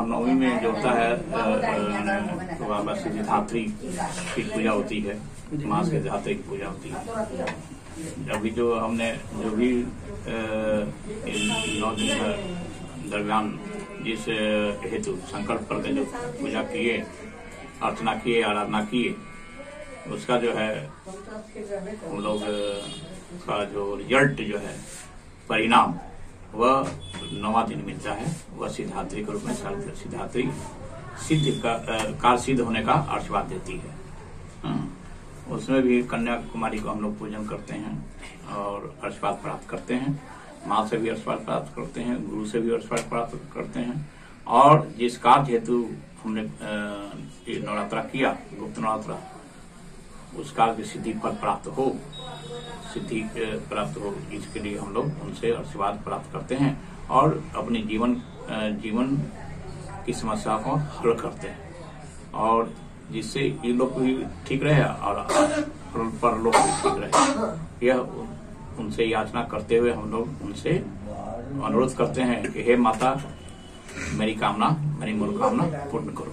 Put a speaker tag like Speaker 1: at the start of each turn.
Speaker 1: रामनवमी में जो होता है तो बाबा सिद्धिदात्री की पूजा होती है, माँ सिद्धिदात्री की पूजा होती है। अभी जो हमने जो भी 9 दिन दरमियान जिस हेतु संकल्प करके जो पूजा किए, अर्चना किए, आराधना किए, उसका जो है हम लोग का जो रिजल्ट जो है, परिणाम, वह 9वां दिन मिलता है। वह सिद्धिदात्री के रूप में सिद्धिदात्री कार्य सिद्ध होने का आशीर्वाद देती है। उसमें भी कन्याकुमारी को हम लोग पूजन करते हैं और आशीर्वाद प्राप्त करते हैं। माँ से भी आशीर्वाद प्राप्त करते हैं, गुरु से भी आशीर्वाद प्राप्त करते हैं। और जिस कार्य हेतु हमने नवरात्रा किया, गुप्त नवरात्रा, उस कार्य की सिद्धि फल प्राप्त हो, सिद्धि प्राप्त हो, इसके लिए हम लोग उनसे आशीर्वाद प्राप्त करते हैं और अपनी जीवन की समस्या को हल करते हैं, और जिससे ये लोग भी ठीक रहे और परलोक भी ठीक रहे। यह उनसे याचना करते हुए हम लोग उनसे अनुरोध करते हैं कि हे माता, मेरी कामना, मेरी मनोकामना पूर्ण करो।